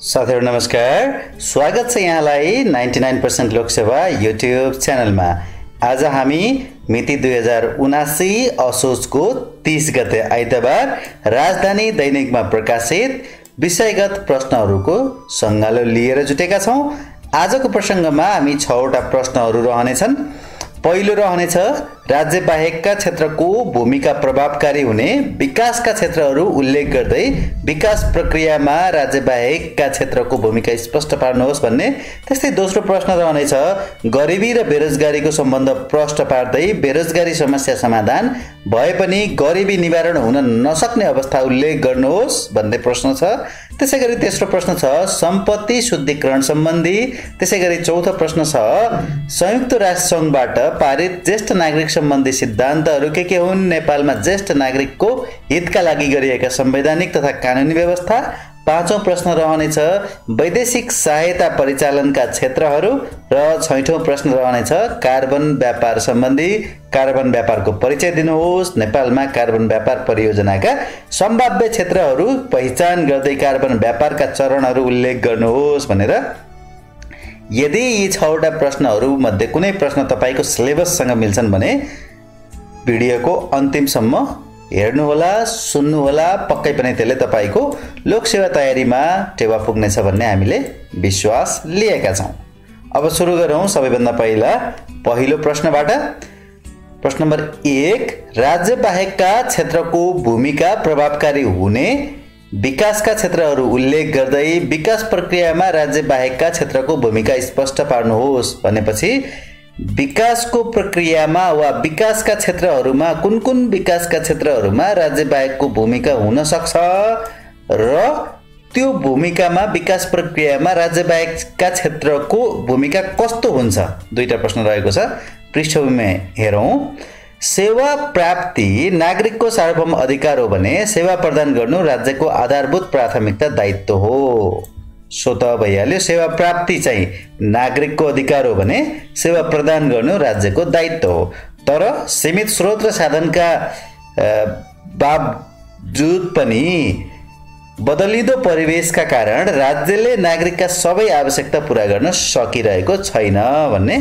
साथीहरु नमस्कार, स्वागत छ यहाँलाई 99% लोकसेवा युट्युब च्यानलमा। आज हामी मिति 2079 असोजको 30 गते आइतबार राजधानी दैनिकमा प्रकाशित विषयगत प्रश्नहरूको संगालो लिएर जुटेका छौं। आजको प्रसंगमा हामी 6 वटा प्रश्नहरू रहनेछन्। पहिलो रहनेछ राज्य बाहेकका क्षेत्रको भूमिका प्रभावकारी हुने विकासका क्षेत्रहरू उल्लेख गर्दै विकास प्रक्रियामा राज्य बाहेकका क्षेत्रको भूमिका स्पष्ट पार्नुहोस् भन्ने। त्यस्तै दोस्रो प्रश्न रहनेछ गरिबी र बेरोजगारीको सम्बन्ध प्रष्ट पार्दै बेरोजगारी समस्या समाधान भए पनि गरिबी निवारण हुन नसक्ने अवस्था उल्लेख गर्नुहोस् भन्ने प्रश्न छ। त्यसैगरी तेस्रो प्रश्न छ सम्पत्ति शुद्धिकरण सम्बन्धी। त्यसैगरी चौथो प्रश्न छ संयुक्त राष्ट्र संघबाट पारित ज्येष्ठ नागरिक सम्बन्धी सिद्धान्तहरू के हुन्, नेपालमा ज्येष्ठ नागरिकको हितका लागि गरिएका संवैधानिक तथा कानुनी व्यवस्था। पाँचौं प्रश्न रहनेछ वैदेशिक सहायता परिचालनका क्षेत्रहरू र छैठौं प्रश्न रहनेछ कार्बन व्यापार सम्बन्धी। कार्बन व्यापारको परिचय दिनुहोस्, नेपालमा कार्बन व्यापार परियोजनाका सम्भाव्य क्षेत्रहरू पहिचान गर्दै कार्बन व्यापारका चरणहरू उल्लेख गर्नुहोस् भनेर। यदि यी 6 वटा प्रश्नहरू मध्ये कुनै प्रश्न तपाईको सिलेबससँग मिल्छन् भने भिडियोको अन्तिमसम्म हेर्नुहोला, सुन्नुहोला। पक्कै पनि त्यसले तपाईको लोकसेवा तयारीमा टेवा पुग्नेछ भन्ने हामीले विश्वास लिएका छौं। अब सुरु गरौं सबैभन्दा पहिलो प्रश्नबाट। प्रश्न नम्बर 1 राज्य बाहेकका क्षेत्रको भूमिका प्रभावकारी हुने विकासका क्षेत्रहरू उल्लेख गर्दै विकास प्रक्रियामा राज्य बाहेकका क्षेत्रको भूमिका स्पष्ट पार्नुहोस् भनेपछि विकासको प्रक्रियामा वा विकासका क्षेत्रहरूमा कुन विकासका क्षेत्रहरूमा राज्य बाहेकको भूमिका हुन सक्छ र त्यो भूमिकामा विकास प्रक्रियामा राज्य बाहेकका क्षेत्रको भूमिका कस्तो हुन्छ। दुईटा प्रश्न रहेको छ। पृष्ठभूमि हेरौं। सेवा प्राप्ति नागरिकको सार्वभौम अधिकार हो भने सेवा प्रदान गर्नु राज्यको आधारभूत प्राथमिकता दायित्व हो। सो त भइहाल्यो, सेवा प्राप्ति चाहिँ नागरिकको अधिकार हो भने सेवा प्रदान गर्नु राज्यको दायित्व हो। तर सीमित स्रोत र साधनका बावजुद पनि बदलिदो परिवेशका कारण राज्यले नागरिकका सबै आवश्यकता पूरा गर्न सकिरहेको छैन भन्ने।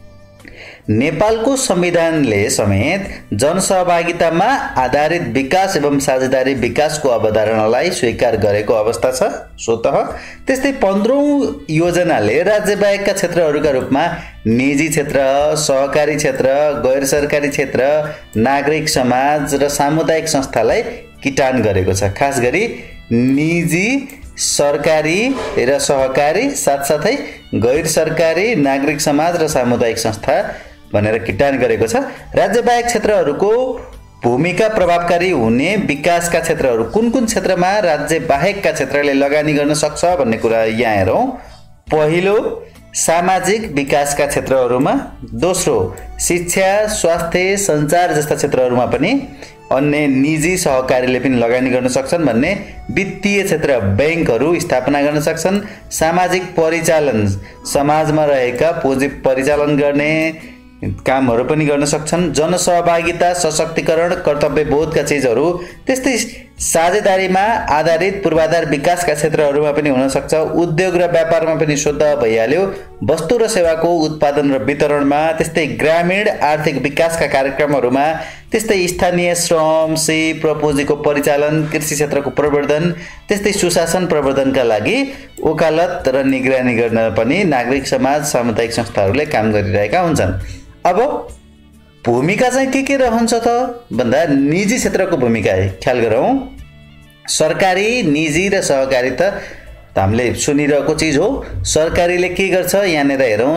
नेपालको संविधानले समेत जनसहभागितामा आधारित विकास एवं साझेदारी विकासको अवधारणालाई स्वीकार गरेको अवस्था छ। स्वतः त्यस्तै 15औं योजनाले राज्य बाहेकका क्षेत्रहरूका रूपमा निजी क्षेत्र, सहकारी क्षेत्र, गैर सरकारी क्षेत्र, नागरिक समाज र सामुदायिक संस्थालाई किटान गरेको छ। खास गरी निजी, सरकारी र सहकारी साथसाथै गैर सरकारी, नागरिक समाज र सामुदायिक संस्था भनेर किटान गरेको छ। राज्य बाहेक क्षेत्रहरूको भूमिका प्रभावकारी हुने विकासका क्षेत्रहरू कुन क्षेत्रमा राज्य बाहेकका क्षेत्रले लगानी गर्न सक्छ भन्ने कुरा यहाँ हेरौं। पहिलो सामाजिक विकासका क्षेत्रहरूमा, दोस्रो शिक्षा, स्वास्थ्य, सञ्चार जस्ता क्षेत्रहरूमा पनि, अन्य निजी सहकारीले पनि लगानी गर्न सक्छन् भन्ने। वित्तीय क्षेत्र बैंकहरू स्थापना गर्न सक्छन्। सामाजिक परिचालन समाजमा रहेका पुँजी परिचालन गर्ने कामहरू पनि गर्न सक्छन्। जनसहभागिता, सशक्तिकरण, कर्तव्यबोधका चीजहरू, त्यस्तै साझेदारीमा आधारित पूर्वाधार विकासका क्षेत्रहरूमा पनि हुन सक्छ। उद्योग र व्यापारमा पनि शुद्ध भइहाल्यो। वस्तु र सेवाको उत्पादन र वितरणमा, त्यस्तै ग्रामीण आर्थिक विकासका कार्यक्रमहरूमा, त्यस्तै स्थानीय श्रम, सिप र पुँजीको परिचालन, कृषि क्षेत्रको प्रवर्धन, त्यस्तै सुशासन प्रवर्धनका लागि वकालत र निगरानी गर्न पनि नागरिक समाज, सामुदायिक संस्थाहरूले काम गरिरहेका हुन्छन्। अब भूमिका चाहिँ के रहन्छ त भन्दा निजी क्षेत्रको भूमिका ख्याल गरौँ। सरकारी, निजी र सहकारी त हामीले सुनिरहेको चीज हो। सरकारीले के गर्छ यहाँनिर हेरौँ।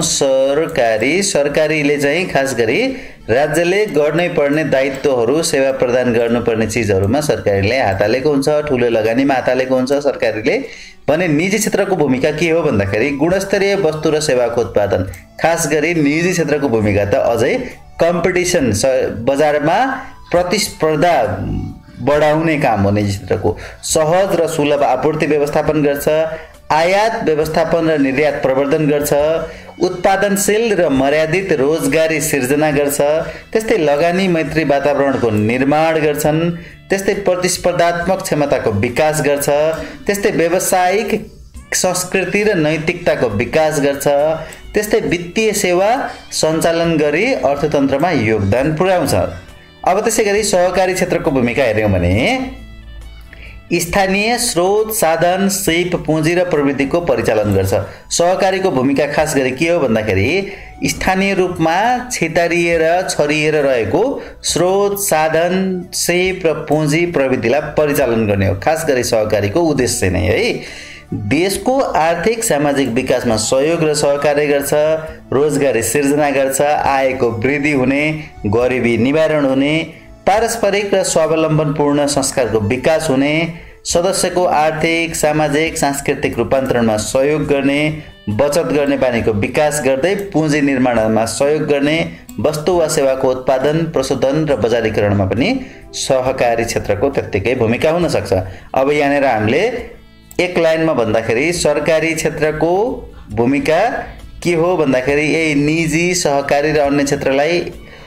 सरकारीले चाहिँ खास गरी राज्यले गर्नै पर्ने दायित्वहरू, सेवा प्रदान गर्नुपर्ने चीजहरूमा सरकारीले हात हालेको हुन्छ, ठुलो लगानीमा हात हालेको हुन्छ सरकारीले भने। निजी क्षेत्रको भूमिका के हो भन्दाखेरि गुणस्तरीय वस्तु र सेवाको उत्पादन। खास गरी निजी क्षेत्रको भूमिका त अझै कम्पिटिसन, बजारमा प्रतिस्पर्धा बढाउने काम हो निजी क्षेत्रको। सहज र सुलभ आपूर्ति व्यवस्थापन गर्छ, आयात व्यवस्थापन र निर्यात प्रवर्धन गर्छ, उत्पादनशील र मर्यादित रोजगारी सिर्जना गर्छ, त्यस्तै लगानी मैत्री वातावरणको निर्माण गर्छन्, त्यस्तै प्रतिस्पर्धात्मक क्षमताको विकास गर्छ, त्यस्तै व्यावसायिक संस्कृति र नैतिकताको विकास गर्छ। त्यस्तै वित्तीय सेवा सञ्चालन गरी अर्थतन्त्रमा योगदान पुर्याउँछ। अब त्यसैगरी सहकारी क्षेत्रको भूमिका हेर्यौं भने स्थानीय स्रोत साधन सिप पुँजी र प्रविधिको परिचालन गर्छ। सहकारीको भूमिका खास गरी के हो भन्दाखेरि स्थानीय रूपमा छितारिएर छरिएर रहेको स्रोत साधन सिप र पुँजी प्रविधिलाई परिचालन गर्ने हो। खास गरी सहकारीको उद्देश्य नै है देशको आर्थिक सामाजिक विकासमा सहयोग र सहकार्य गर्छ, रोजगारी सिर्जना गर्छ, आयको वृद्धि हुने, गरिबी निवारण हुने, पारस्परिक र स्वावलम्बनपूर्ण संस्कारको विकास हुने, सदस्यको आर्थिक सामाजिक सांस्कृतिक रूपान्तरणमा सहयोग गर्ने, बचत गर्ने बानीको विकास गर्दै पुँजी निर्माणमा सहयोग गर्ने, वस्तु वा सेवाको उत्पादन प्रशोधन र बजारीकरणमा पनि सहकारी क्षेत्रको त्यत्तिकै भूमिका हुन सक्छ। अब यहाँनिर हामीले एक लाइनमा भन्दाखेरि सरकारी क्षेत्रको भूमिका के हो भन्दाखेरि यही निजी सहकारी र अन्य क्षेत्रलाई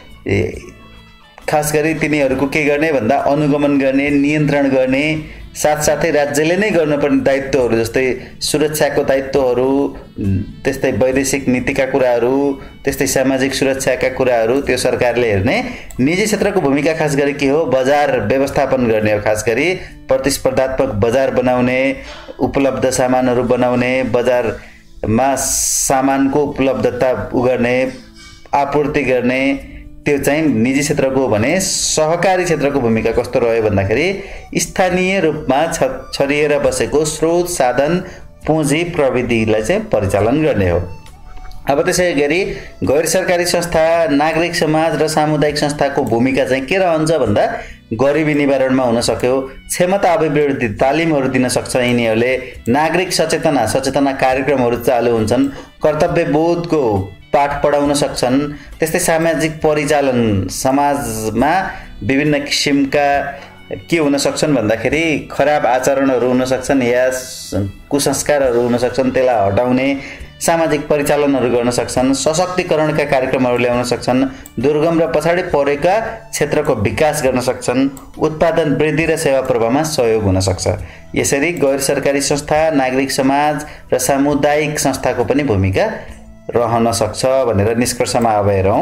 खास गरी तिनीहरूको के गर्ने भन्दा अनुगमन गर्ने, नियन्त्रण गर्ने, साथसाथै राज्यले नै गर्नुपर्ने दायित्वहरू जस्तै सुरक्षाको दायित्वहरू, त्यस्तै वैदेशिक नीतिका कुराहरू, त्यस्तै सामाजिक सुरक्षाका कुराहरू त्यो सरकारले हेर्ने। निजी क्षेत्रको भूमिका खास गरी के हो बजार व्यवस्थापन गर्ने हो। खास गरी प्रतिस्पर्धात्मक बजार बनाउने, उपलब्ध सामानहरू बनाउने, बजारमा सामानको उपलब्धता गर्ने, आपूर्ति गर्ने, त्यो चाहिँ निजी क्षेत्रको हो भने सहकारी क्षेत्रको भूमिका कस्तो रह्यो भन्दाखेरि स्थानीय रूपमा छरिएर बसेको स्रोत साधन पुँजी प्रविधिलाई चाहिँ परिचालन गर्ने हो। अब त्यसैगरी गैर सरकारी संस्था, नागरिक समाज र सामुदायिक संस्थाको भूमिका चाहिँ के रहन्छ भन्दा गरिबी निवारणमा हुन सक्यो, क्षमता अभिवृद्धि तालिमहरू दिन सक्छ यिनीहरूले, नागरिक सचेतना कार्यक्रमहरू चालु हुन्छन्, कर्तव्य बोधको पाठ पढाउन सक्छन्, त्यस्तै सामाजिक परिचालन समाजमा विभिन्न किसिमका के हुन सक्छन् भन्दाखेरि खराब आचरणहरू हुन सक्छन् या कुसंस्कारहरू हुन सक्छन्, त्यसलाई हटाउने सामाजिक परिचालनहरू गर्न सक्छन्, सशक्तिकरणका कार्यक्रमहरू ल्याउन सक्छन्, दुर्गम र पछाडि परेका क्षेत्रको विकास गर्न सक्छन्, उत्पादन वृद्धि र सेवा प्रवाहमा सहयोग हुन सक्छ। यसरी गैर सरकारी संस्था, नागरिक समाज र सामुदायिक संस्थाको पनि भूमिका रहन सक्छ भनेर निष्कर्षमा अब हेरौँ।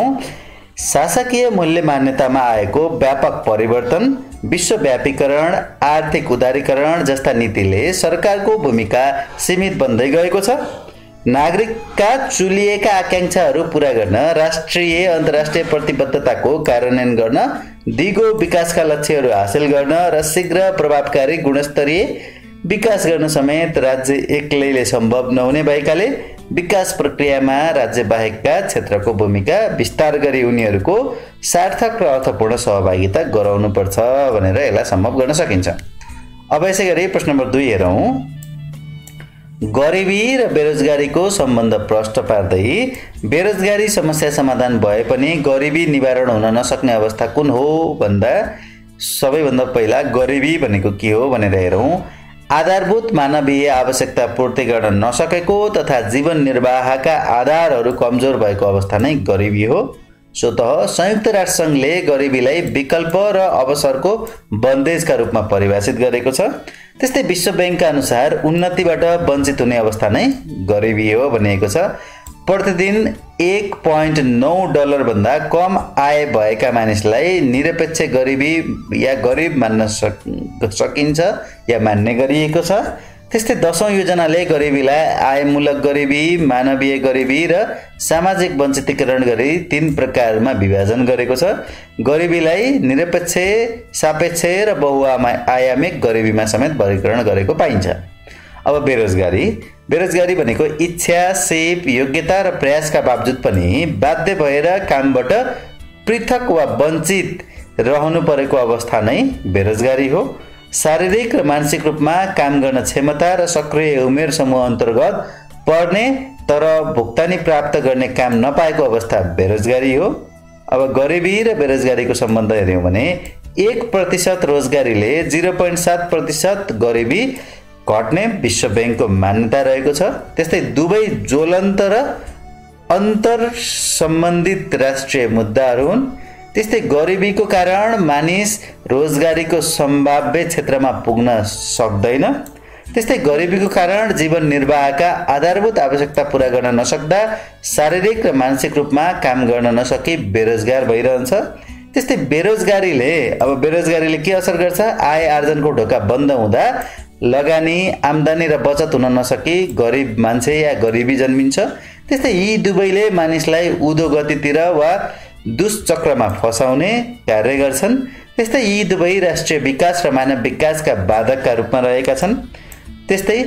शासकीय मूल्य मान्यतामा आएको व्यापक परिवर्तन, विश्वव्यापीकरण, आर्थिक उदारीकरण जस्ता नीतिले सरकारको भूमिका सीमित बन्दै गएको छ। नागरिकका चुलिएका आकांक्षाहरू पूरा गर्न, राष्ट्रिय अन्तर्राष्ट्रिय प्रतिबद्धताको कार्यान्वयन गर्न, दिगो विकासका लक्ष्यहरू हासिल गर्न र शीघ्र प्रभावकारी गुणस्तरीय विकास गर्न समेत राज्य एक्लैले सम्भव नहुने भएकाले विकास प्रक्रियामा राज्य बाहेकका क्षेत्रको भूमिका विस्तार गरी उनीहरूको सार्थक र अर्थपूर्ण सहभागिता गराउनुपर्छ भनेर यसलाई सम्भव गर्न सकिन्छ। अब यसै गरी प्रश्न नम्बर 2 हेरौँ। गरिबी र बेरोजगारीको सम्बन्ध प्रष्ट पार्दै बेरोजगारी समस्या समाधान भए पनि गरिबी निवारण हुन नसक्ने अवस्था कुन हो भन्दा सबैभन्दा पहिला गरिबी भनेको के हो भनेर हेरौँ। आधारभूत मानवीय आवश्यकता पूर्ति गर्न नसकेको तथा जीवन निर्वाहका आधारहरू कमजोर भएको अवस्था नै गरिबी हो। स्वतः संयुक्त राष्ट्रसङ्घले गरिबीलाई विकल्प र अवसरको बन्देजका रूपमा परिभाषित गरेको छ। त्यस्तै विश्व बैंकका अनुसार उन्नतिबाट वञ्चित हुने अवस्था नै गरिबी हो भनिएको छ। प्रतिदिन $1.9 भन्दा कम आय भएका मानिसलाई निरपेक्ष गरिबी या गरिब मान्न सकिन्छ या मान्ने गरिएको छ। त्यस्तै 10औं योजनाले गरिबीलाई आयमूलक गरिबी, मानवीय गरिबी र सामाजिक वञ्चितीकरण गरी 3 प्रकारमा विभाजन गरेको छ। गरिबीलाई निरपेक्ष, सापेक्ष र बहुआयामिक गरिबीमा समेत वर्गीकरण गरेको पाइन्छ। अब बेरोजगारी भनेको इच्छा, सिप, योग्यता र प्रयासका बावजुद पनि बाध्य भएर कामबाट पृथक वा वञ्चित रहनु परेको अवस्था नै बेरोजगारी हो। शारीरिक र मानसिक रूपमा काम गर्न क्षमता र सक्रिय उमेर समूह अन्तर्गत पर्ने तर भुक्तानी प्राप्त गर्ने काम नपाएको अवस्था बेरोजगारी हो। अब गरिबी र बेरोजगारीको सम्बन्ध हेर्यौँ भने 1% रोजगारीले 0.7% गरिबी घट्ने विश्व बैंकको मान्यता रहेको छ। त्यस्तै दुवै ज्वलन्त र अन्तर सम्बन्धित राष्ट्रिय मुद्दाहरू हुन्। त्यस्तै गरिबीको कारण मानिस रोजगारीको सम्भाव्य क्षेत्रमा पुग्न सक्दैन। त्यस्तै गरिबीको कारण जीवन निर्वाहका आधारभूत आवश्यकता पूरा गर्न नसक्दा शारीरिक र मानसिक रूपमा काम गर्न नसकी बेरोजगार भइरहन्छ। त्यस्तै बेरोजगारीले के असर गर्छ? आय आर्जनको ढोका बन्द हुँदा लगानी, आम्दानी र बचत हुन नसकी गरिब मान्छे या गरिबी जन्मिन्छ। त्यस्तै यी दुवैले मानिसलाई उँधो गतितिर वा दुष्चक्रमा फसाउने कार्य गर्छन्। त्यस्तै यी दुवै राष्ट्रिय विकास र मानव विकासका बाधकका रूपमा रहेका छन्। त्यस्तै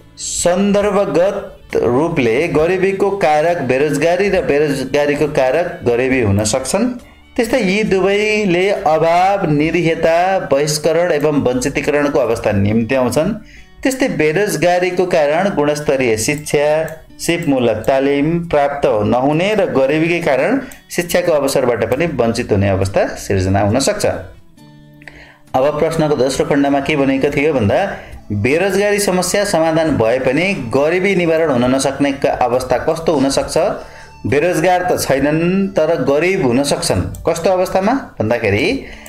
सन्दर्भगत रूपले गरिबीको कारक बेरोजगारी र बेरोजगारीको कारक गरिबी हुन सक्छन्। त्यस्तै यी दुवैले अभाव, निरीहता, बहिष्करण एवं वञ्चितीकरणको अवस्था निम्त्याउँछन्। त्यस्तै बेरोजगारीको कारण गुणस्तरीय शिक्षा, सिपमूलक तालिम प्राप्त नहुने र गरिबीकै कारण शिक्षाको अवसरबाट पनि वञ्चित हुने अवस्था सिर्जना हुन सक्छ। अब प्रश्नको दोस्रो खण्डमा के भनेको थियो भन्दा बेरोजगारी समस्या समाधान भए पनि गरिबी निवारण हुन नसक्ने अवस्था कस्तो हुन सक्छ? बेरोजगार त छैनन् तर गरिब हुन सक्छन्। कस्तो अवस्थामा भन्दाखेरि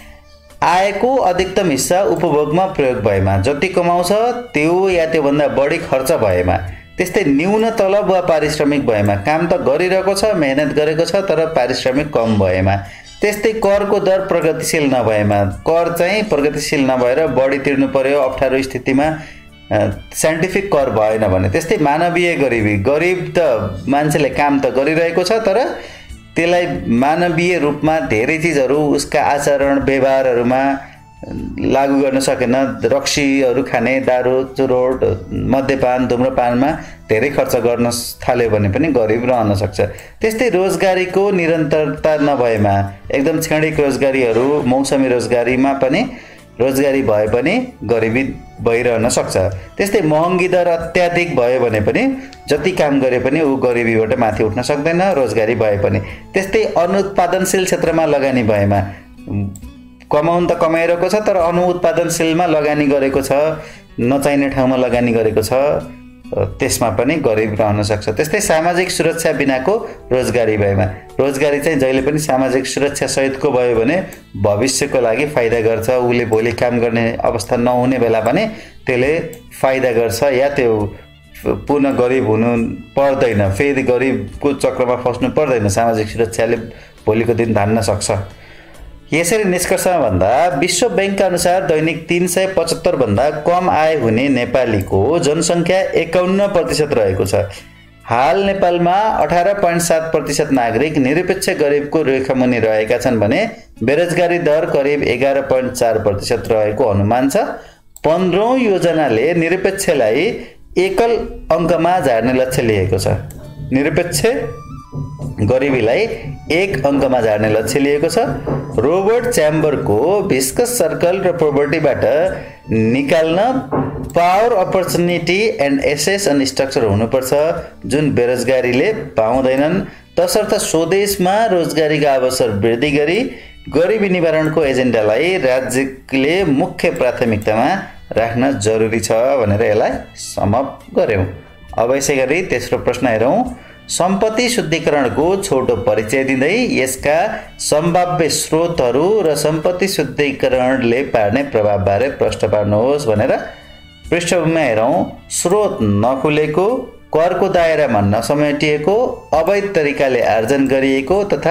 आयको अधिकतम हिस्सा उपभोगमा प्रयोग भएमा, जति कमाउँछ त्यो या त्योभन्दा बढी खर्च भएमा, त्यस्तै न्यून तलब वा पारिश्रमिक भएमा, काम त गरिरहेको छ, मेहनत गरेको छ तर पारिश्रमिक कम भएमा, त्यस्तै करको दर प्रगतिशील नभएमा, कर चाहिँ प्रगतिशील नभएर बढी तिर्नु पर्यो अप्ठ्यारो स्थितिमा, साइन्टिफिक कर भएन भने, त्यस्तै मानवीय गरिबी, गरिब त मान्छेले काम त गरिरहेको छ तर त्यसलाई मानवीय रूपमा धेरै चिजहरू उसका आचरण व्यवहारहरूमा लागू गर्न सकेन, रक्सीहरू खाने, दारू चुरोट मद्यपान धूम्रपानमा धेरै खर्च गर्न थाल्यो भने पनि गरिब रहन सक्छ। त्यस्तै रोजगारीको निरन्तरता नभएमा, एकदम क्षणिक रोजगारीहरू, मौसमी रोजगारीमा पनि रोजगारी भए पनि गरिबी भइरहन सक्छ। त्यस्तै महँगी दर अत्याधिक भयो भने पनि जति काम गरे पनि ऊ गरिबीबाट माथि उठ्न सक्दैन रोजगारी भए पनि। त्यस्तै अनुत्पादनशील क्षेत्रमा लगानी भएमा, कमाउन त कमाइरहेको छ तर अनुत्पादनशीलमा लगानी गरेको छ, नचाहिने ठाउँमा लगानी गरेको छ, त्यसमा पनि गरिब रहन सक्छ। त्यस्तै सामाजिक सुरक्षा बिनाको रोजगारी भएमा, रोजगारी चाहिँ जहिले पनि सामाजिक सुरक्षा सहितको भयो भने भविष्यको लागि फाइदा गर्छ, उसले भोलि काम गर्ने अवस्था नहुने बेला पनि त्यसले फाइदा गर्छ या त्यो पुनः गरिब हुनु पर्दैन, फेरि गरिबको चक्रमा फस्नु पर्दैन, सामाजिक सुरक्षाले भोलिको दिन धान्न सक्छ। यसरी निष्कर्षमा भन्दा विश्व बैंकका अनुसार दैनिक 375 भन्दा कम आय हुने नेपालीको जनसङ्ख्या 51% रहेको छ। हाल नेपालमा 18.7% नागरिक निरपेक्ष गरिबको रेखामुनि रहेका छन् भने बेरोजगारी दर करिब 11.4% रहेको अनुमान छ। 15औं योजनाले निरपेक्षलाई एकल अङ्कमा झार्ने लक्ष्य लिएको छ। निरपेक्ष गरिबीलाई एक अङ्कमा झार्ने लक्ष्य लिएको छ। रोबर्ट च्याम्बरको भिस्कस सर्कल र पोभर्टीबाट निकाल्न power, opportunity and access and structure हुनुपर्छ जुन बेरोजगारीले पाउँदैनन्, तसर्थ स्वदेशमा रोजगारीका अवसर वृद्धि गरी गरिबी निवारणको एजेन्डालाई राज्यले मुख्य प्राथमिकतामा राख्न जरुरी छ भनेर यसलाई समअप गर्यौं। अब यसै गरी तेस्रो प्रश्न हेरौं। सम्पत्ति शुद्धिकरणको छोटो परिचय दिँदै यसका सम्भाव्य स्रोतहरू र सम्पत्ति शुद्धिकरणले पार्ने प्रभावबारे प्रश्न पार्नुहोस् भनेर पृष्ठभूमिमा हेरौं। स्रोत नखुलेको, करको दायरामा नसमेटिएको, अवैध तरिकाले आर्जन गरिएको तथा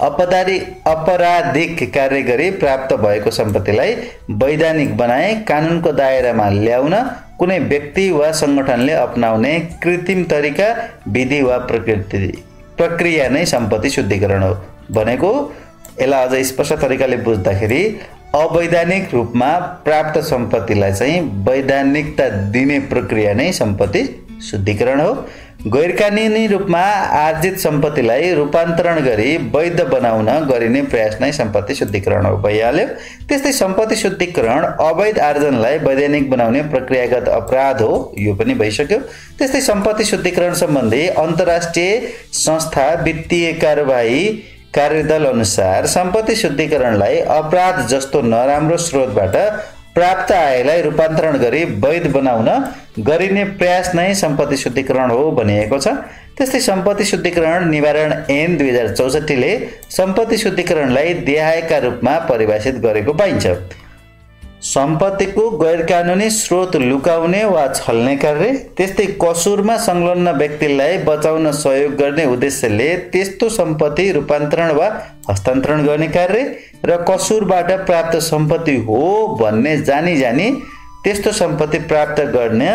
अपराधिक कार्य गरी प्राप्त भएको सम्पत्तिलाई वैधानिक बनाए कानुनको दायरामा ल्याउन कुनै व्यक्ति वा संगठनले अपनाउने कृत्रिम तरिका, विधि वा प्रक्रिया नै सम्पत्ति शुद्धिकरण हो भनेको। यसलाई अझ स्पष्ट तरिकाले बुझ्दाखेरि अवैधानिक रूपमा प्राप्त सम्पत्तिलाई चाहिँ वैधानिकता दिने प्रक्रिया नै सम्पत्ति शुद्धिकरण हो। गैरकानुनी रूपमा आर्जित सम्पत्तिलाई रूपान्तरण गरी वैध बनाउन गरिने प्रयास नै सम्पत्ति शुद्धिकरण हो भइहाल्यो। त्यस्तै सम्पत्ति शुद्धिकरण अवैध आर्जनलाई वैधानिक बनाउने प्रक्रियागत अपराध हो, यो पनि भइसक्यो। त्यस्तै सम्पत्ति शुद्धिकरण सम्बन्धी अन्तर्राष्ट्रिय संस्था वित्तीय कारबाही कार्यदल अनुसार सम्पत्ति शुद्धिकरणलाई अपराध जस्तो नराम्रो स्रोतबाट प्राप्त आयलाई रूपान्तरण गरी वैध बनाउन गरिने प्रयास नै सम्पत्ति शुद्धिकरण हो भनिएको छ। त्यस्तै सम्पत्ति शुद्धिकरण निवारण ऐन 2064 ले सम्पत्ति शुद्धिकरणलाई देहायका रूपमा परिभाषित गरेको पाइन्छ। सम्पत्तिको गैरकानुनी स्रोत लुकाउने वा छल्ने कार्य, त्यस्तै कसुरमा संलग्न व्यक्तिलाई बचाउन सहयोग गर्ने उद्देश्यले त्यस्तो सम्पत्ति रूपान्तरण वा हस्तान्तरण गर्ने कार्य र कसुरबाट प्राप्त सम्पत्ति हो भन्ने जानी त्यस्तो सम्पत्ति प्राप्त गर्ने,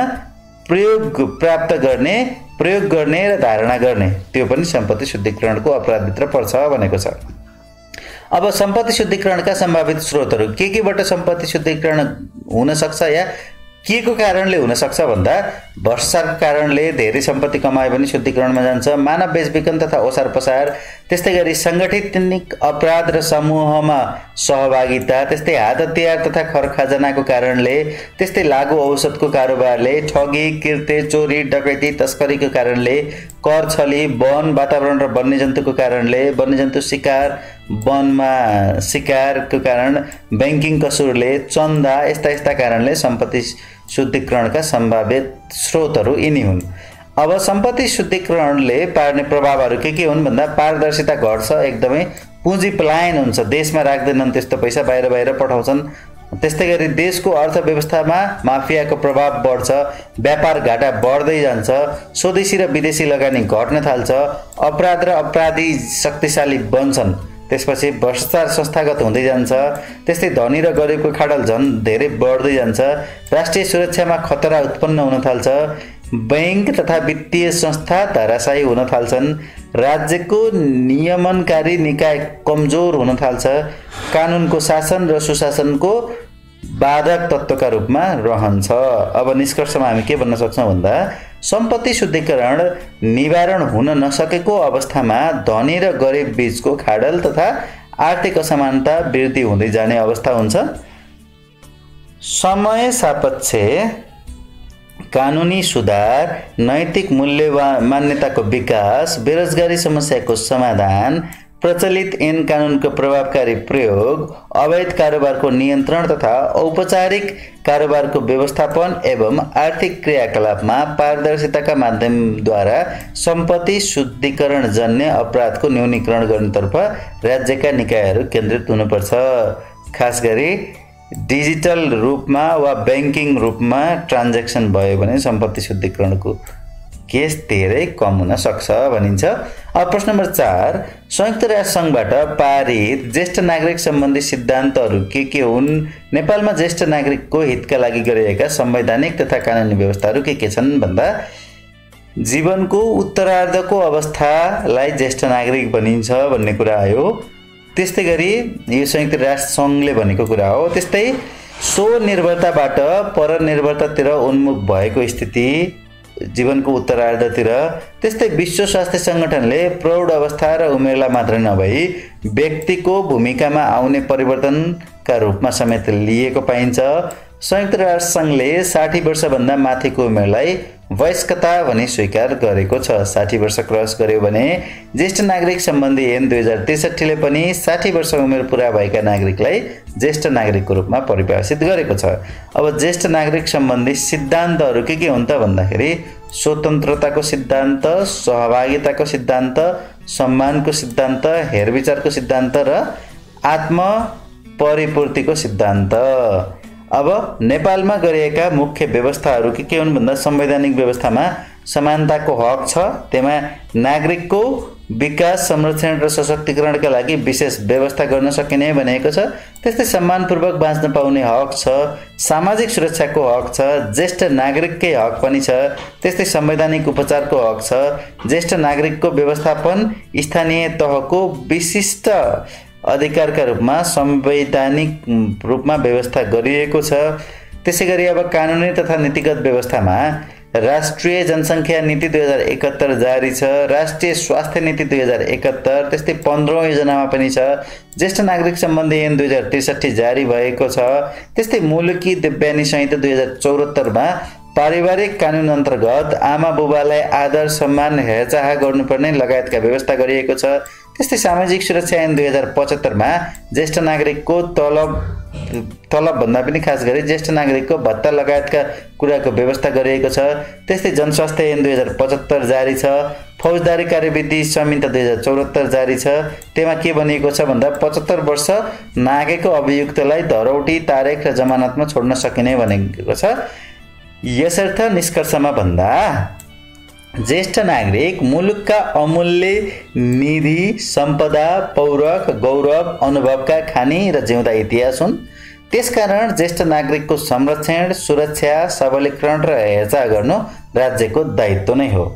प्रयोग गर्ने र धारणा गर्ने, त्यो पनि सम्पत्ति शुद्धिकरणको अपराधभित्र पर्छ भनेको छ। अब सम्पत्ति शुद्धिकरणका सम्भावित स्रोतहरू केबाट सम्पत्ति शुद्धिकरण हुन सक्छ या के को कारणले हुन सक्छ भन्दा भ्रष्टाचारको कारणले धेरै सम्पत्ति कमाए पनि शुद्धिकरणमा जान्छ, मानव बेचबिखन तथा ओसार पसार, त्यस्तै गरी संगठित अपराध र समूहमा सहभागिता, त्यस्तै हात हतियार तथा खर खजानाको कारणले, त्यस्तै लागु औषधको कारोबारले, ठगी, किर्ते, चोरी, डकैती, तस्करीको कारणले, कर छली, वन वातावरण र वन्यजन्तुको कारणले, वन्यजन्तु शिकार, वनमा शिकारको कारण, बैंकिङ कसुरले, चन्दा, यस्ता कारणले सम्पत्ति शुद्धिकरणका सम्भावित स्रोतहरू यिनी हुन्। अब सम्पत्ति शुद्धिकरणले पार्ने प्रभावहरू के हुन् भन्दा पारदर्शिता घट्छ, एकदमै पुँजी पलायन हुन्छ, देशमा राख्दैनन् त्यस्तो पैसा, बाहिर पठाउँछन्। त्यस्तै गरी देशको अर्थव्यवस्थामा माफियाको प्रभाव बढ्छ, व्यापार घाटा बढ्दै जान्छ, स्वदेशी र विदेशी लगानी घट्न थाल्छ, अपराध र अपराधी शक्तिशाली बन्छन्, त्यसपछि भ्रष्टाचार संस्थागत हुँदै जान्छ, त्यस्तै धनी र गरिबको खाडल झन् धेरै बढ्दै जान्छ, राष्ट्रिय सुरक्षामा खतरा उत्पन्न हुन थाल्छ, बैंक तथा वित्तीय संस्था धराशायी हुन थाल्छन्, राज्यको नियमनकारी निकाय कमजोर हुन थाल्छ, कानुनको शासन र सुशासनको बाधक तत्त्वका रूपमा रहन्छ। अब निष्कर्षमा हामी के भन्न सक्छौँ भन्दा सम्पत्ति शुद्धिकरण निवारण हुन नसकेको अवस्थामा धनी र गरिब बीचको खाडल तथा आर्थिक असमानता वृद्धि हुँदै जाने अवस्था हुन्छ। समय सापेक्ष कानुनी सुधार, नैतिक मूल्य वा मान्यताको विकास, बेरोजगारी समस्याको समाधान, प्रचलित ऐन कानुनको प्रभावकारी प्रयोग, अवैध कारोबारको नियन्त्रण तथा औपचारिक कारोबारको व्यवस्थापन एवं आर्थिक क्रियाकलापमा पारदर्शिताका माध्यमद्वारा सम्पत्ति शुद्धिकरण जन्य अपराधको न्यूनीकरण गर्नेतर्फ राज्यका निकायहरू केन्द्रित हुनुपर्छ। खास गरी डिजिटल रूपमा वा बैंकिङ रूपमा ट्रान्ज्याक्सन भयो भने सम्पत्ति शुद्धिकरणको केस धेरै कम हुन सक्छ भनिन्छ। अब प्रश्न नम्बर 4, संयुक्त राष्ट्र संघबाट पारित ज्येष्ठ नागरिक सम्बन्धी सिद्धान्तहरू के हुन्? नेपालमा ज्येष्ठ नागरिकको हितका लागि गरिएका संवैधानिक तथा कानुनी व्यवस्थाहरू के छन् भन्दा जीवनको उत्तरार्धको अवस्थालाई ज्येष्ठ नागरिक भनिन्छ भन्ने कुरा आयो। त्यस्तै गरी यो संयुक्त राष्ट्र संघले भनेको कुरा हो। त्यस्तै स्वनिर्भरताबाट परनिर्भरतातिर उन्मुख भएको स्थिति जीवनको उत्तरार्धतिर। त्यस्तै विश्व स्वास्थ्य संगठनले प्रौढ अवस्था र उमेरलाई मात्र नभई व्यक्तिको भूमिकामा आउने परिवर्तनका रूपमा समेत लिएको पाइन्छ। संयुक्त राष्ट्र संघले 60 वर्षभन्दा माथिको उमेरलाई वयस्कता भनी स्वीकार गरेको छ। 60 वर्ष क्रस गर्यो भने ज्येष्ठ नागरिक सम्बन्धी ऐन 2063 ले पनि 60 वर्ष उमेर पुरा भएका नागरिकलाई ज्येष्ठ नागरिकको रूपमा परिभाषित गरेको छ। अब ज्येष्ठ नागरिक सम्बन्धी सिद्धान्तहरू के हुन् त भन्दाखेरि स्वतन्त्रताको सिद्धान्त, सहभागिताको सिद्धान्त, सम्मानको सिद्धान्त, हेरविचारको सिद्धान्त र आत्मपरिपूर्तिको सिद्धान्त। अब नेपालमा गरिएका मुख्य व्यवस्थाहरू के हुन् भन्दा संवैधानिक व्यवस्थामा समानताको हक छ, त्यसमा नागरिकको विकास, संरक्षण र सशक्तिकरणका लागि विशेष व्यवस्था गर्न सकिने भनेको छ। त्यस्तै सम्मानपूर्वक बाँच्न पाउने हक छ, सामाजिक सुरक्षाको हक छ, ज्येष्ठ नागरिककै हक पनि छ। त्यस्तै संवैधानिक उपचारको हक छ, ज्येष्ठ नागरिकको व्यवस्थापन स्थानीय तहको विशिष्ट अधिकारका रूपमा संवैधानिक रूपमा व्यवस्था गरिएको छ। त्यसैगरी अब कानुनी तथा नीतिगत व्यवस्थामा राष्ट्रिय जनसङ्ख्या नीति 2071 जारी छ, राष्ट्रिय स्वास्थ्य नीति 2071, त्यस्तै 15औं योजनामा पनि छ। ज्येष्ठ नागरिक सम्बन्धी ऐन 2063 जारी भएको छ। त्यस्तै मुलुकी दिव्यानी संहिता 2074 मा पारिवारिक कानुन अन्तर्गत आमा बुबालाई आदर, सम्मान, हेरचाह गर्नुपर्ने लगायतका व्यवस्था गरिएको छ। त्यस्तै सामाजिक सुरक्षा ऐन 2075 मा ज्येष्ठ नागरिकको तलब भन्दा पनि खास गरी ज्येष्ठ नागरिकको भत्ता लगायतका कुराको व्यवस्था गरिएको छ। त्यस्तै जनस्वास्थ्य ऐन 2075 जारी छ। फौजदारी कार्यविधि संहिता 2074 जारी छ। त्यसमा के भनिएको छ भन्दा 75 वर्ष नागेको अभियुक्तलाई धरौटी, तारेख र जमानतमा छोड्न सकिने भनेको छ। यसर्थ निष्कर्षमा भन्दा ज्येष्ठ नागरिक मुलुकका अमूल्य निधि, सम्पदा, पौरख, गौरव, अनुभवका खानी र जिउँदा इतिहास हुन्। त्यसकारण ज्येष्ठ नागरिकको संरक्षण, सुरक्षा, सबलीकरण र हेरचाह गर्नु राज्यको दायित्व नै हो।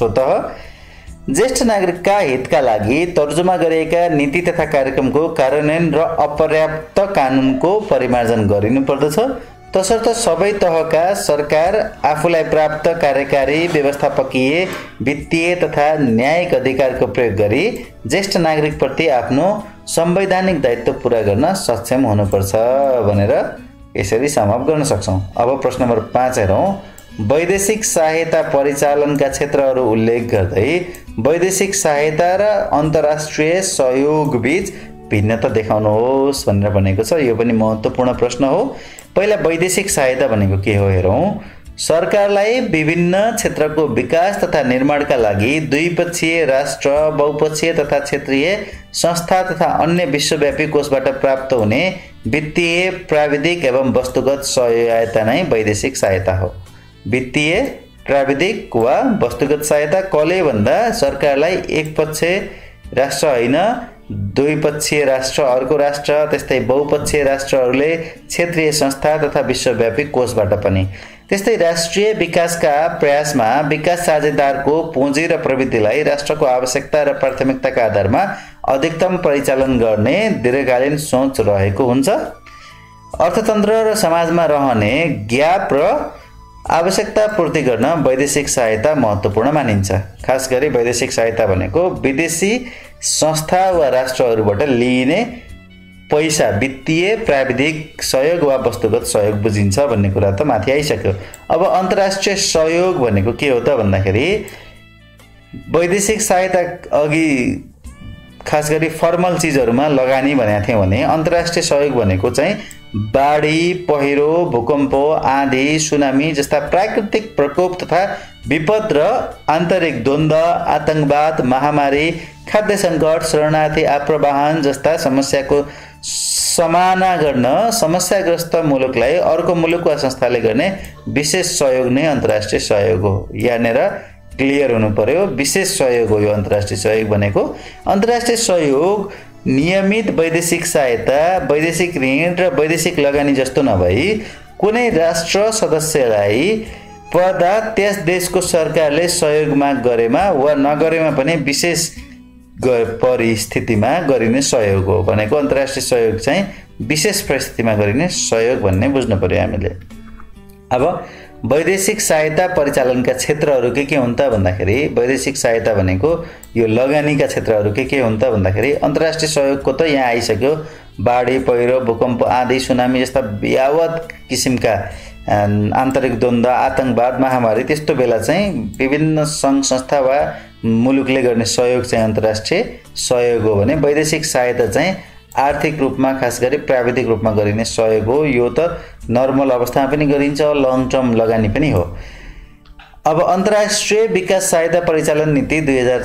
स्वतः ज्येष्ठ नागरिकका हितका लागि तर्जुमा गरिएका नीति तथा कार्यक्रमको कार्यान्वयन र अपर्याप्त कानुनको परिमार्जन गरिनुपर्दछ। तसर्थ सबै तहका सरकार आफूलाई प्राप्त कार्यकारी, व्यवस्थापकीय, वित्तीय तथा न्यायिक अधिकारको प्रयोग गरी ज्येष्ठ नागरिकप्रति आफ्नो संवैधानिक दायित्व पूरा गर्न सक्षम हुनुपर्छ भनेर यसरी समाप्त गर्न सक्छौँ। अब प्रश्न नम्बर 5 हेरौँ। वैदेशिक सहायता परिचालनका क्षेत्रहरू उल्लेख गर्दै वैदेशिक सहायता र अन्तर्राष्ट्रिय सहयोग बीच भिन्नता देखाउनुहोस् भनेर भनेको छ। यो पनि महत्त्वपूर्ण प्रश्न हो। पहिला वैदेशिक सहायता भनेको के हो हेरौँ। सरकारलाई विभिन्न क्षेत्रको विकास तथा निर्माणका लागि द्विपक्षीय, राष्ट्र, बहुपक्षीय तथा क्षेत्रीय संस्था तथा अन्य विश्वव्यापी कोषबाट प्राप्त हुने वित्तीय, प्राविधिक एवं वस्तुगत सहायता नै वैदेशिक सहायता हो। वित्तीय, प्राविधिक वा वस्तुगत सहायता कसले भन्दा सरकारलाई एक पक्षीय राष्ट्र होइन, द्विपक्षीय राष्ट्र, अर्को राष्ट्र, त्यस्तै बहुपक्षीय राष्ट्रहरूले क्षेत्रीय संस्था तथा विश्वव्यापी कोषबाट पनि, त्यस्तै राष्ट्रिय विकासका प्रयासमा विकास साझेदारको पुँजी र प्रवृत्तिलाई राष्ट्रको आवश्यकता र प्राथमिकताका आधारमा अधिकतम परिचालन गर्ने दीर्घकालीन सोच रहेको हुन्छ। अर्थतन्त्र र समाजमा रहने ग्याप र आवश्यकता पूर्ति गर्न वैदेशिक सहायता महत्त्वपूर्ण मानिन्छ। खास गरी वैदेशिक सहायता भनेको विदेशी संस्था वा राष्ट्रहरूबाट लिइने पैसा, वित्तीय, प्राविधिक सहयोग वा वस्तुगत सहयोग बुझिन्छ भन्ने कुरा त माथि आइसक्यो। अब अन्तर्राष्ट्रिय सहयोग भनेको के हो त भन्दाखेरि वैदेशिक सहायता अघि खास गरी फर्मल चिजहरूमा लगानी भनेको थियौँ भने अन्तर्राष्ट्रिय सहयोग भनेको चाहिँ बाढी, पहिरो, भूकम्प, आँधी, सुनामी जस्ता प्राकृतिक प्रकोप तथा विपद र आन्तरिक द्वन्द्व, आतंकवाद, महामारी, खाद्य सङ्कट, शरणार्थी आप्रवाहन जस्ता समस्याको समाना गर्न समस्याग्रस्त मुलुकलाई अर्को मुलुक वा संस्थाले गर्ने विशेष सहयोग नै अन्तर्राष्ट्रिय सहयोग हो। यहाँनिर क्लियर हुनु पर्यो, विशेष सहयोग हो यो अन्तर्राष्ट्रिय सहयोग भनेको। अन्तर्राष्ट्रिय सहयोग नियमित वैदेशिक सहायता, वैदेशिक ऋण र वैदेशिक लगानी जस्तो नभई कुनै राष्ट्र सदस्यलाई पर्दा त्यस देशको सरकारले सहयोग माग गरेमा वा नगरेमा पनि विशेष परिस्थितिमा गरिने सहयोग हो भनेको। अन्तर्राष्ट्रिय सहयोग चाहिँ विशेष परिस्थितिमा गरिने सहयोग भन्ने बुझ्नु पर्यो हामीले। अब वैदेशिक सहायता परिचालनका क्षेत्रहरू के हुन् त भन्दाखेरि वैदेशिक सहायता भनेको यो लगानीका क्षेत्रहरू के हुन् त भन्दाखेरि अन्तर्राष्ट्रिय सहयोगको त यहाँ आइसक्यो। बाढी, पहिरो, भूकम्प, आँधी, सुनामी जस्ता यावत किसिमका आन्तरिक द्वन्द्व, आतंकवाद, महामारी त्यस्तो बेला चाहिँ विभिन्न सङ्घ संस्था वा मुलुकले गर्ने सहयोग चाहिँ अन्तर्राष्ट्रिय सहयोग हो भने वैदेशिक सहायता चाहिँ आर्थिक रूपमा खास गरी प्राविधिक रूपमा गरिने सहयोग हो। यो त नर्मल अवस्थामा पनि गरिन्छ, लङ टर्म लगानी पनि हो। अब अन्तर्राष्ट्रिय विकास सहायता परिचालन नीति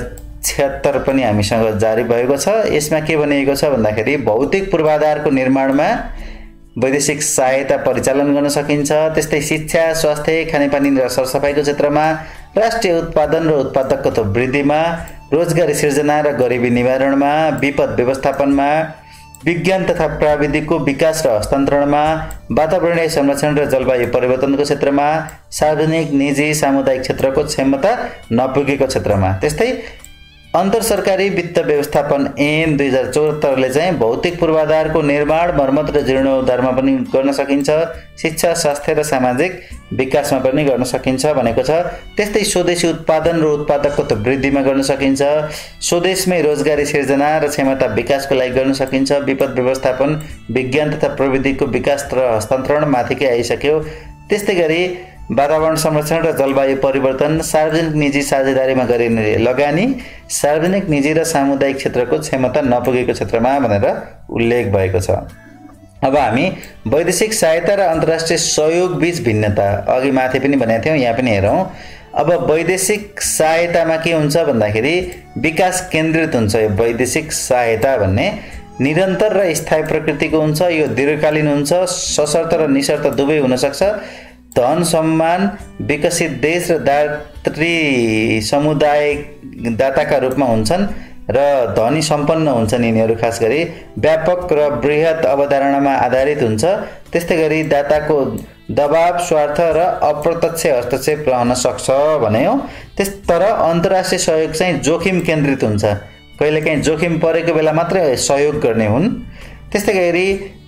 2076 पनि हामीसँग जारी भएको छ। यसमा के भनिएको छ भन्दाखेरि भौतिक पूर्वाधारको निर्माणमा वैदेशिक सहायता परिचालन गर्न सकिन्छ। त्यस्तै शिक्षा, स्वास्थ्य, खानेपानी र सरसफाइको क्षेत्रमा, राष्ट्रिय उत्पादन र उत्पादकत्व वृद्धिमा, रोजगारी सिर्जना र गरिबी निवारणमा, विपद व्यवस्थापनमा, विज्ञान तथा प्राविधिकको विकास र हस्तान्तरणमा, वातावरणीय संरक्षण र जलवायु परिवर्तनको क्षेत्रमा, सार्वजनिक, निजी, सामुदायिक क्षेत्रको क्षमता नपुगेको क्षेत्रमा, त्यस्तै अन्तर सरकारी वित्त व्यवस्थापन ऐन 2074 ले चाहिँ भौतिक पूर्वाधारको निर्माण, मर्मत र जीर्णोद्धारमा पनि गर्न सकिन्छ। शिक्षा, स्वास्थ्य र सामाजिक विकासमा पनि गर्न सकिन्छ भनेको छ। त्यस्तै स्वदेशी उत्पादन र उत्पादकत्व वृद्धिमा गर्न सकिन्छ। स्वदेशमै रोजगारी सिर्जना र क्षमता विकासको लागि गर्न सकिन्छ। विपद व्यवस्थापन, विज्ञान तथा प्रविधिको विकास र हस्तान्तरण माथिकै आइसक्यो। त्यस्तै गरी वातावरण संरक्षण र जलवायु परिवर्तन, सार्वजनिक निजी साझेदारीमा गरिने लगानी, सार्वजनिक निजी र सामुदायिक क्षेत्रको क्षमता नपुगेको क्षेत्रमा भनेर उल्लेख भएको छ। अब हामी वैदेशिक सहायता र अन्तर्राष्ट्रिय सहयोग बीच भिन्नता अघि माथि पनि भनेका थियौँ, यहाँ पनि हेरौँ। अब वैदेशिक सहायतामा के हुन्छ भन्दाखेरि विकास केन्द्रित हुन्छ। यो वैदेशिक सहायता भन्ने निरन्तर र स्थायी प्रकृतिको हुन्छ, यो दीर्घकालीन हुन्छ, सशर्त र निशर्त दुवै हुन सक्छ। धन सम्मान विकसित देश र दात्री समुदाय दाताका रूपमा हुन्छन् र धनी सम्पन्न हुन्छन् यिनीहरू। खास गरी व्यापक र बृहत अवधारणामा आधारित हुन्छ। त्यस्तै गरी दाताको दबाव, स्वार्थ र अप्रत्यक्ष हस्तक्षेप रहन सक्छ भन्यो। तर अन्तर्राष्ट्रिय सहयोग चाहिँ जोखिम केन्द्रित हुन्छ। कहिलेकाहीँ जोखिम परेको बेला मात्रै सहयोग गर्ने हुन्। त्यस्तै गरी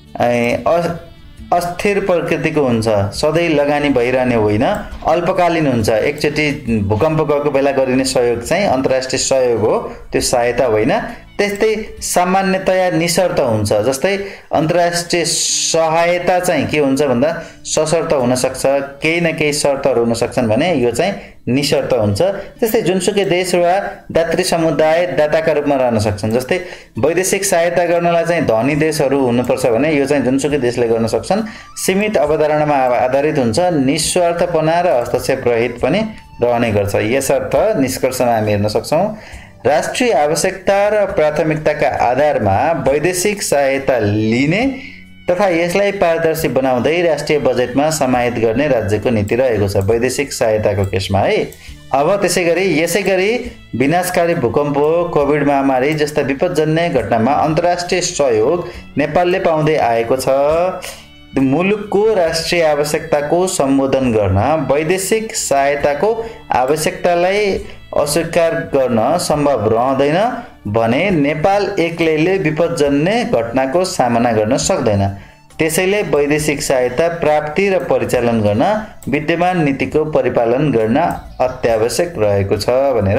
अस्थिर प्रकृतिको हुन्छ, सधैँ लगानी भइरहने होइन, अल्पकालीन हुन्छ। एकचोटि भूकम्प गएको बेला गरिने सहयोग चाहिँ अन्तर्राष्ट्रिय सहयोग हो, त्यो सहायता होइन। त्यस्तै सामान्यतया निशर्त हुन्छ। जस्तै अन्तर्राष्ट्रिय सहायता चाहिँ के हुन्छ भन्दा सशर्त हुन सक्छ, केही न केही शर्तहरू हुन सक्छन् भने यो चाहिँ निशर्त हुन्छ। त्यस्तै जुनसुकै देश वा दात्री समुदाय दाताका रूपमा रहन सक्छन्। जस्तै वैदेशिक सहायता गर्नलाई चाहिँ धनी देशहरू हुनुपर्छ भने यो चाहिँ जुनसुकै देशले गर्न सक्छन्। सीमित अवधारणामा आधारित हुन्छ, निस्वार्थपना र हस्तक्षेप रहित पनि रहने गर्छ। यसर्थ निष्कर्षमा हामी हेर्न सक्छौँ राष्ट्रिय आवश्यकता र प्राथमिकताका आधारमा वैदेशिक सहायता लिने तथा यसलाई पारदर्शी बनाउँदै राष्ट्रिय बजेटमा समाहित गर्ने राज्यको नीति रहेको छ वैदेशिक सहायताको केसमा है। अब यसै गरी विनाशकारी भूकम्प, कोभिड महामारी जस्ता विपदजन्य घटनामा अन्तर्राष्ट्रिय सहयोग नेपालले पाउँदै आएको छ। मुलुकको राष्ट्रिय आवश्यकताको सम्बोधन गर्न वैदेशिक सहायताको आवश्यकतालाई अस्वीकार गर्न सम्भव रहँदैन भने नेपाल एक्लैले विपदजन्य घटनाको सामना गर्न सक्दैन। त्यसैले वैदेशिक सहायता प्राप्ति र परिचालन गर्न विद्यमान नीतिको परिपालन गर्न अत्यावश्यक रहेको छ भनेर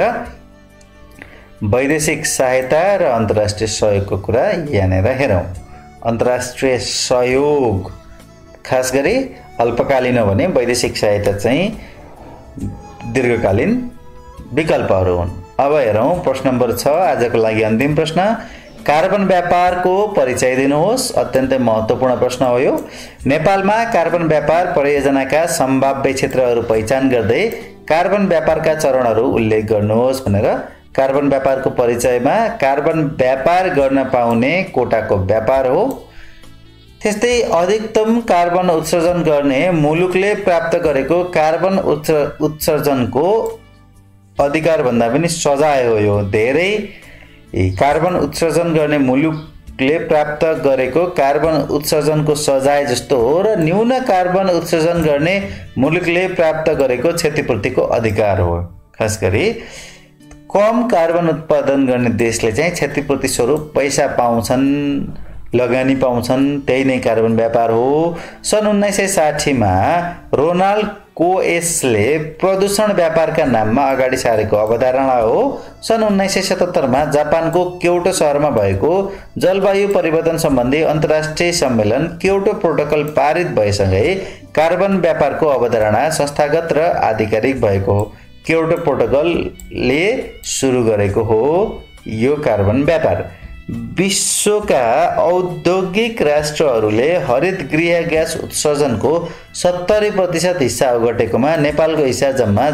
वैदेशिक सहायता र अन्तर्राष्ट्रिय सहयोगको कुरा यहाँनिर हेरौँ। अन्तर्राष्ट्रिय सहयोग खास गरी अल्पकालीन हो भने वैदेशिक सहायता चाहिँ दीर्घकालीन विकल्पहरू हुन्। अब हेरौँ प्रश्न नम्बर 6 आजको लागि अन्तिम प्रश्न। कार्बन व्यापारको परिचय दिनुहोस्। अत्यन्तै महत्त्वपूर्ण प्रश्न हो यो। नेपालमा कार्बन व्यापार परियोजनाका सम्भाव्य क्षेत्रहरू पहिचान गर्दै कार्बन व्यापारका चरणहरू उल्लेख गर्नुहोस् भनेर कार्बन व्यापारको परिचयमा कार्बन व्यापार गर्न पाउने कोटाको व्यापार हो। त्यस्तै अधिकतम कार्बन उत्सर्जन गर्ने मुलुकले प्राप्त गरेको कार्बन उत्सर्जनको अधिकार भन्दा पनि सजाय हो यो। धेरै कार्बन उत्सर्जन गर्ने मुलुकले प्राप्त गरेको कार्बन उत्सर्जनको सजाय जस्तो हो र न्यून कार्बन उत्सर्जन गर्ने मुलुकले प्राप्त गरेको क्षतिपूर्तिको अधिकार हो। खास गरी कम कार्बन उत्पादन गर्ने देशले चाहिँ क्षतिपूर्ति स्वरूप पैसा पाउँछन्, लगानी पाउँछन्, त्यही नै कार्बन व्यापार हो। सन् 1960 मा रोनाल्ड कोएसले प्रदूषण व्यापारका नाममा अगाडि सारेको अवधारणा हो। सन् 1977 मा जापानको क्योटो शहरमा भएको जलवायु परिवर्तन सम्बन्धी अन्तर्राष्ट्रिय सम्मेलन क्योटो प्रोटोकल पारित भएसँगै कार्बन व्यापारको अवधारणा संस्थागत र आधिकारिक भएको हो। क्योटो प्रोटोकलले सुरु गरेको हो यो कार्बन व्यापार। विश्वका औद्योगिक राष्ट्रहरूले हरित गृह ग्यास उत्सर्जनको 70% हिस्सा ओगटेकोमा नेपालको हिस्सा जम्मा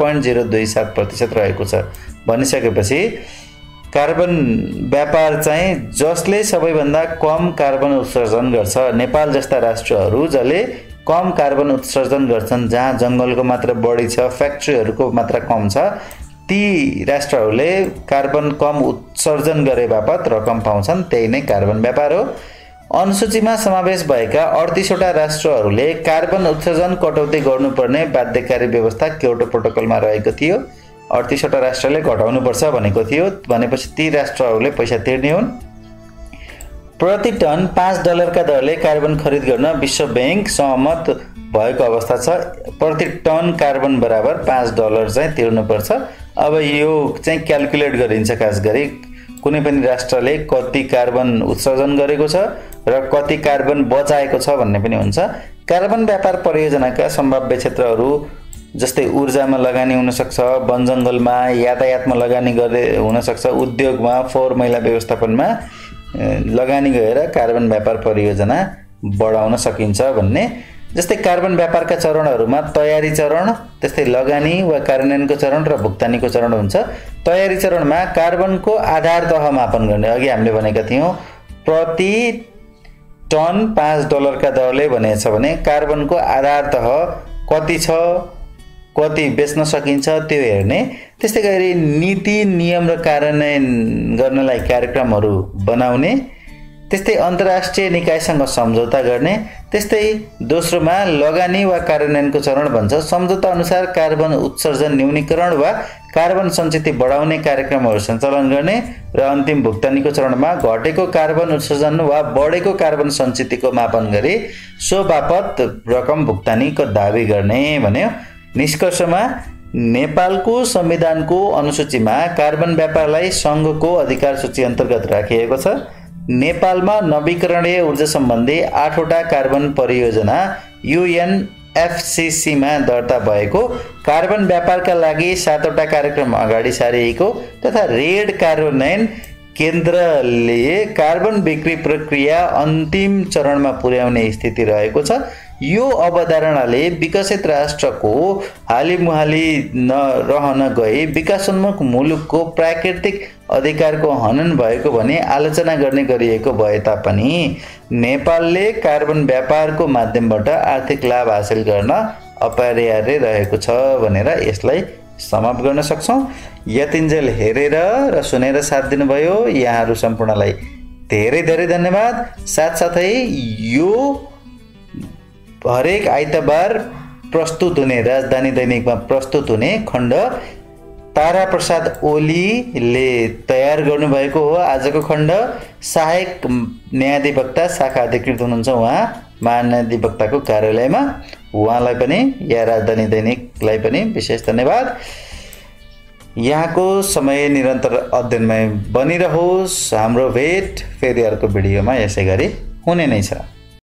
0.027% रहेको छ। भनिसकेपछि कार्बन व्यापार चाहिँ जसले सबैभन्दा कम कार्बन उत्सर्जन गर्छ, नेपाल जस्ता राष्ट्रहरू जसले कम कार्बन उत्सर्जन गर्छन्, जहाँ जङ्गलको मात्रा बढी छ, फ्याक्ट्रीहरूको मात्रा कम छ, ती राष्ट्रहरूले कार्बन कम उत्सर्जन गरे बापत रकम पाउँछन्, त्यही नै कार्बन व्यापार हो। अनुसूचीमा समावेश भएका 38 वटा राष्ट्रहरूले कार्बन उत्सर्जन कटौती गर्नुपर्ने बाध्यकारी व्यवस्था क्योटो प्रोटोकलमा रहेको थियो। 38 वटा राष्ट्रले घटाउनुपर्छ भनेको थियो। भनेपछि ती राष्ट्रहरूले पैसा तिर्ने हुन्। प्रति टन $5 का दरले कार्बन खरिद गर्न विश्व बैंक सहमत भएको अवस्था छ। प्रति टन कार्बन बराबर $5 चाहिँ तिर्नुपर्छ। अब यो चाहिँ क्याल्कुलेट गरिन्छ खास गरी कुनै पनि राष्ट्रले कति कार्बन उत्सर्जन गरेको छ र कति कार्बन बचाएको छ भन्ने पनि हुन्छ। कार्बन व्यापार परियोजनाका सम्भाव्य क्षेत्रहरू जस्तै ऊर्जामा लगानी हुन सक्छ, वन जङ्गलमा, यातायातमा लगानी गरे हुन सक्छ, उद्योगमा, फोहोर मैला व्यवस्थापनमा लगानी गरेर कार्बन व्यापार परियोजना बढाउन सकिन्छ भन्ने। जस्तै कार्बन व्यापारका चरणहरूमा तयारी चरण, त्यस्तै लगानी वा कार्यान्वयनको चरण र भुक्तानीको चरण हुन्छ। तयारी चरणमा कार्बनको आधार तह मापन गर्ने, अघि हामीले भनेका थियौँ प्रति टन $5 दरले भनेको छ भने कार्बनको आधार तह कति छ, कति बेच्न सकिन्छ त्यो हेर्ने। त्यस्तै गरी नीति नियम र कार्यान्वयन गर्नलाई कार्यक्रमहरू बनाउने। त्यस्तै अन्तर्राष्ट्रिय निकायसँग सम्झौता गर्ने। त्यस्तै दोस्रोमा लगानी वा कार्यान्वयनको चरण भन्छ। सम्झौता अनुसार कार्बन उत्सर्जन न्यूनीकरण वा कार्बन सञ्चित बढाउने कार्यक्रमहरू सञ्चालन गर्ने। र अन्तिम भुक्तानीको चरणमा घटेको कार्बन उत्सर्जन वा बढेको कार्बन सञ्चितको मापन गरी सो बापत रकम भुक्तानीको दावी गर्ने भन्यो। निष्कर्षमा नेपालको संविधानको अनुसूचीमा कार्बन व्यापारलाई सङ्घको अधिकार सूची अन्तर्गत राखिएको छ। नेपालमा नवीकरणीय ऊर्जा सम्बन्धी 8वटा कार्बन परियोजना UNFCC मा दर्ता भएको, कार्बन व्यापारका लागि 7वटा कार्यक्रम अगाडि सारिएको तथा रेड कार्यान्वयन केन्द्रले कार्बन बिक्री प्रक्रिया अन्तिम चरणमा पुर्याउने स्थिति रहेको छ। यो अवधारणाले विकसित राष्ट्रको हालिमुहाली रहन गई विकासोन्मुख मुलुकको प्राकृतिक अधिकारको हनन भएको भने आलोचना गर्ने गरिएको भए तापनि नेपालले कार्बन व्यापारको माध्यमबाट आर्थिक लाभ हासिल गर्न अपरिहार्य रहेको छ भनेर यसलाई समाप्त गर्न सक्छौँ। यतिन्जेल हेरेर र सुनेर साथ दिनुभयो यहाँहरू सम्पूर्णलाई धेरै धेरै धन्यवाद। साथसाथै यो हरेक आइतबार प्रस्तुत हुने राजधानी दैनिकमा प्रस्तुत हुने खण्ड तारा प्रसाद ओलीले तयार गर्नुभएको हो। आजको खण्ड सहायक न्यायाधिवक्ता शाखा अधिकृत हुनुहुन्छ उहाँ महान्यायाधिवक्ताको कार्यालयमा। उहाँलाई पनि या राजधानी दैनिकलाई पनि विशेष धन्यवाद। यहाँको समय निरन्तर अध्ययनमै बनिरहोस्। हाम्रो भेट फेरि अर्को भिडियोमा यसै गरी हुने नै छ।